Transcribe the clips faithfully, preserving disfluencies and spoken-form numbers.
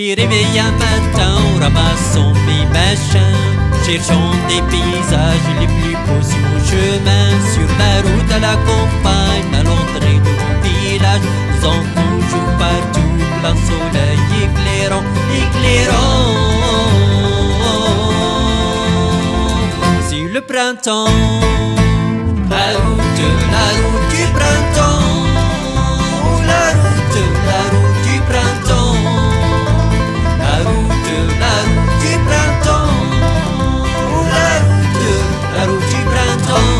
suis réveillé un matin en ramassant mes machins, cherchant des paysages les plus beaux sur mon chemin. Sur la route à la campagne, à l'entrée de mon village, les enfants jouent partout, plein soleil éclairant, éclairant. C'est le printemps, la route, la route du printemps, la route, la route du printemps, la route, la route du printemps, la route, la route du printemps.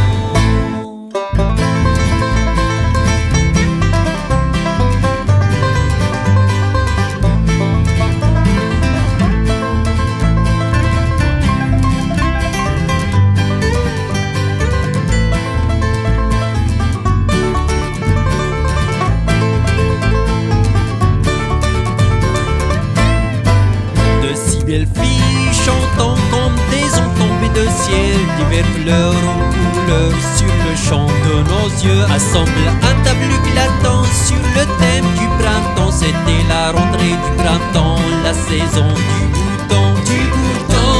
Belles filles chantant comme des ondes tombées de ciel, divers fleurs en couleur sur le champ de nos yeux, assemblent un tableau éclatant sur le thème du printemps. C'était la rentrée du printemps, la saison du bouton, du bouton.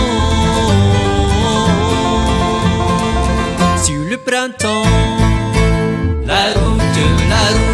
Sur le printemps, la route, la route